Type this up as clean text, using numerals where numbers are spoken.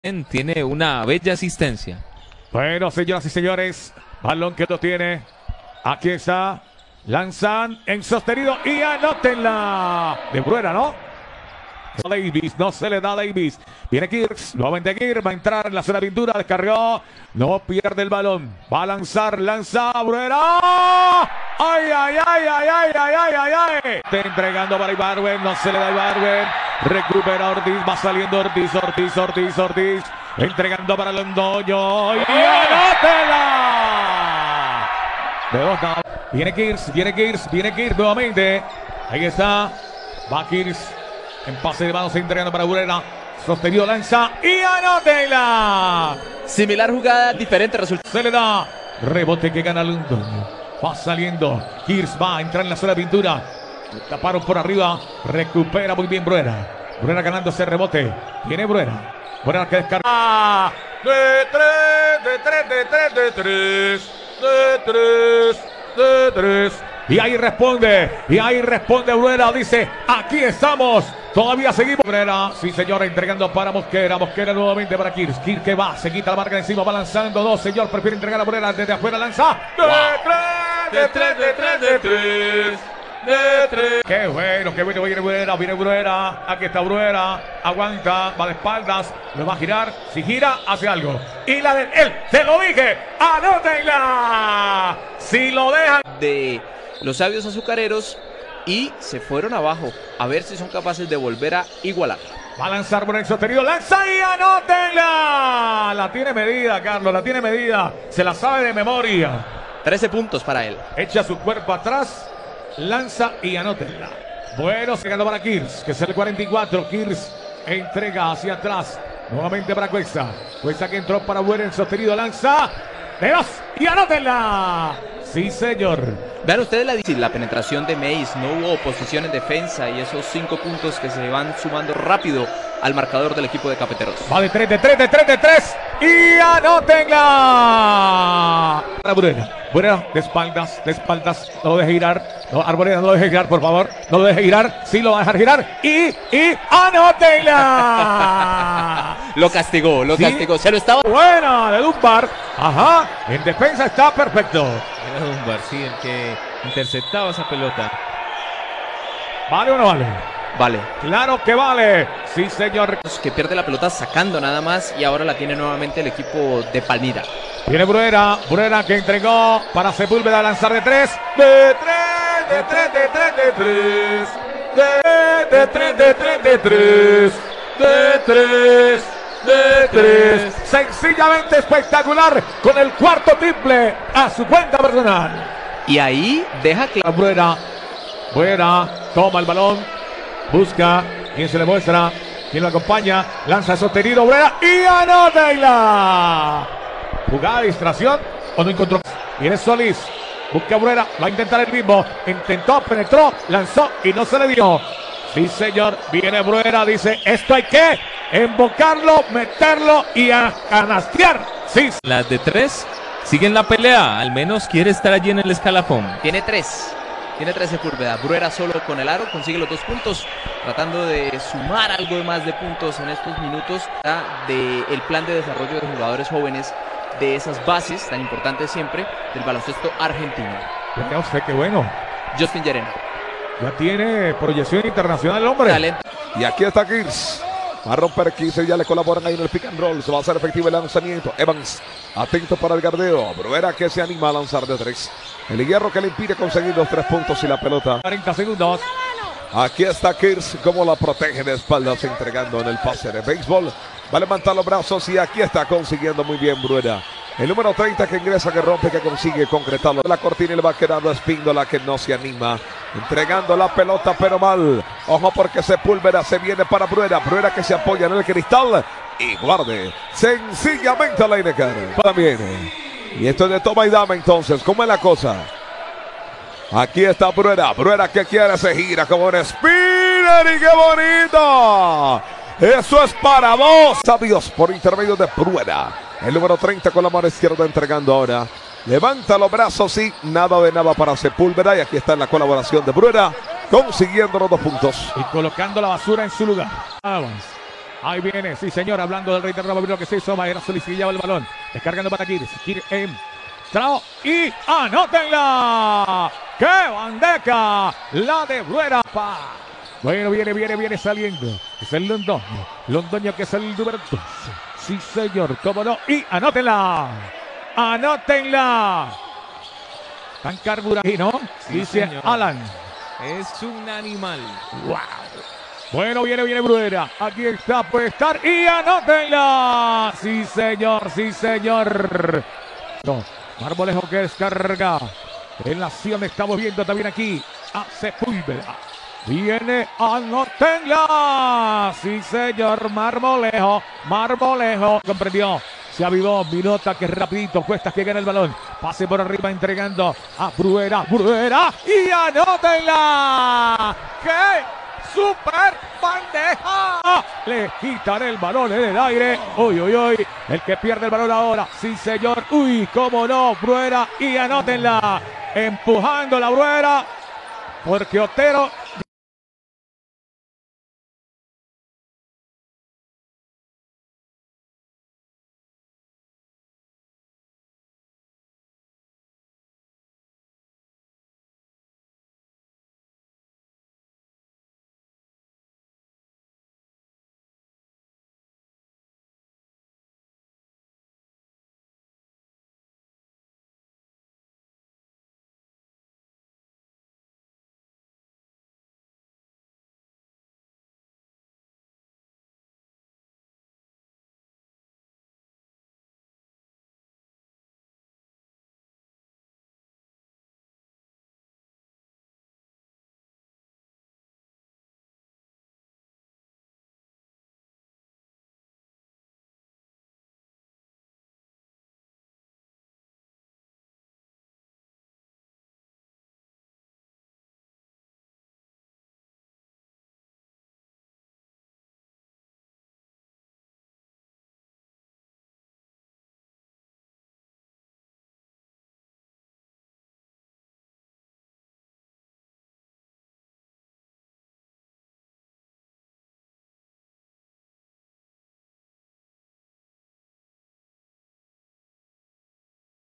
Tiene una bella asistencia. Bueno, señoras y señores, balón que lo tiene. Aquí está. Lanzan en sostenido y anótenla. De Bruera, ¿no? Davis, no se le da a Davis. Viene Kirks, nuevamente Kirks, va a entrar en la zona de pintura, descargó, no pierde el balón, va a lanzar, lanza Bruera. ¡Ay, ay, ay, ay, ay, ay, ay, ay, ay! Está entregando para Ibarwen, no se le da a Ibarwen. Recupera Ortiz, va saliendo Ortiz, entregando para Londoño. ¡Y anótela! De dos, no. Viene Kirks nuevamente. Ahí está, va Kirks. En pase de manos, entregando para Bruera. Sostenido, lanza y anótela. Similar jugada, diferente resultado. Se le da. Rebote que gana Londoño. Va saliendo. Kirks va a entrar en la zona de pintura. Taparon por arriba. Recupera muy bien Bruera. Bruera ganando ese rebote. Viene Bruera. Bruera que descarga. De tres. Y ahí responde Bruera, dice, aquí estamos, todavía seguimos. Bruera, sí señor, entregando para Mosquera nuevamente para Kirks. Kirks que va, se quita la marca de encima, va lanzando dos, señor, prefiere entregar a Bruera desde afuera, lanza. De tres. Qué bueno, viene Bruera, aquí está Bruera, aguanta, va de espaldas, lo va a girar, si gira, hace algo. Y la de él, te lo dije, anótenla. Si lo dejan. De los sabios azucareros y se fueron abajo, a ver si son capaces de volver a igualar. Va a lanzar por el sostenido, lanza y anótenla. La tiene medida, Carlos, la tiene medida, se la sabe de memoria. 13 puntos para él. Echa su cuerpo atrás, lanza y anótenla. Bueno, llegando para Kirks, que es el 44. Kirks entrega hacia atrás, nuevamente para Cuesta que entró para Bruera en sostenido, lanza de dos y anótenla. Sí, señor. Vean ustedes la penetración de Mace, no hubo oposición en defensa y esos 5 puntos que se van sumando rápido al marcador del equipo de Cafeteros. Va de tres y anótenla. Para Bruera, de espaldas, no lo deje girar. No, Arboleda, no lo deje girar, por favor. No lo deje girar, sí lo va a dejar girar y anótenla. Lo castigó, se lo estaba. Buena de Dunbar. Ajá, en defensa está perfecto. Era Dunbar, sí, el que interceptaba esa pelota. ¿Vale o no vale? Vale. Claro que vale. Sí, señor. Que pierde la pelota sacando nada más y ahora la tiene nuevamente el equipo de Palmira. Viene Bruera que entregó para Sepúlveda a lanzar de tres. De tres. Sencillamente espectacular con el cuarto triple a su cuenta personal. Y ahí deja que Bruera toma el balón, busca quién se le muestra, quién lo acompaña, lanza sostenido Bruera y anótenla. Jugada de distracción o no encontró. Viene Solís, busca a Bruera, va a intentar el mismo, intentó, penetró, lanzó y no se le dio. Sí, señor, viene Bruera, dice, esto hay que embocarlo, meterlo y a canastear. Sí. Las de tres siguen la pelea, al menos quiere estar allí en el escalafón. Tiene 3 Sepúlveda. Bruera solo con el aro consigue los 2 puntos, tratando de sumar algo más de puntos en estos minutos del plan de desarrollo de jugadores jóvenes, de esas bases tan importantes siempre del baloncesto argentino. Mira usted, qué bueno. Justin Llerena. Ya tiene proyección internacional el hombre. Talento. Y aquí está Kirks. Va a romper 15, ya le colaboran ahí en el pick and roll. Se va a hacer efectivo el lanzamiento. Evans, atento para el gardeo. Bruera que se anima a lanzar de 3. El hierro que le impide conseguir los 3 puntos y la pelota. 40 segundos. Aquí está Kirks, como la protege de espaldas, entregando en el pase de béisbol. Va a levantar los brazos y aquí está consiguiendo muy bien Bruera. El número 30 que ingresa, que rompe, que consigue concretarlo. La cortina y le va quedando a Espíndola, que no se anima. Entregando la pelota, pero mal. Ojo porque Sepúlveda se viene para Bruera. Bruera que se apoya en el cristal y guarde. Sencillamente a Lineker. También. Y esto es de toma y dame entonces. ¿Cómo es la cosa? Aquí está Bruera. Bruera que quiere, se gira como un spinner y qué bonito. Eso es para vos. Sabios por intermedio de Bruera. El número 30 con la mano izquierda entregando ahora. Levanta los brazos y nada de nada para Sepúlveda. Y aquí está la colaboración de Bruera, consiguiendo los 2 puntos. Y colocando la basura en su lugar. Vamos. Ahí viene, sí señor, hablando del rey de Roma, lo que se hizo, va a Solís y lleva el balón, descargando para Kirs, entrado y anótenla. ¡Qué bandeja! La de Bruera. Bueno, viene saliendo. Es el Londoño. Londoño que es el número 12. Sí señor, cómo no, y anótenla. Anótenla. Tan carburado, ¿no? Sí, dice señor. Alan. Es un animal. Wow. Bueno, viene Bruera. Aquí está, puede estar. Y anótenla. Sí, señor, sí, señor. No, Marmolejo que descarga. En la acción estamos viendo también aquí a Sepúlveda. Viene, anótenla. Sí, señor, Marmolejo. Comprendió. Se avivó, Minota que rapidito, Cuestas que gana el balón. Pase por arriba entregando a Bruera. Y anótenla. ¡Qué super bandeja! Le quitan el balón en el aire. Uy. El que pierde el balón ahora. Sí, señor. Uy, cómo no. Bruera y anótenla. Empujando la Bruera. Porque Otero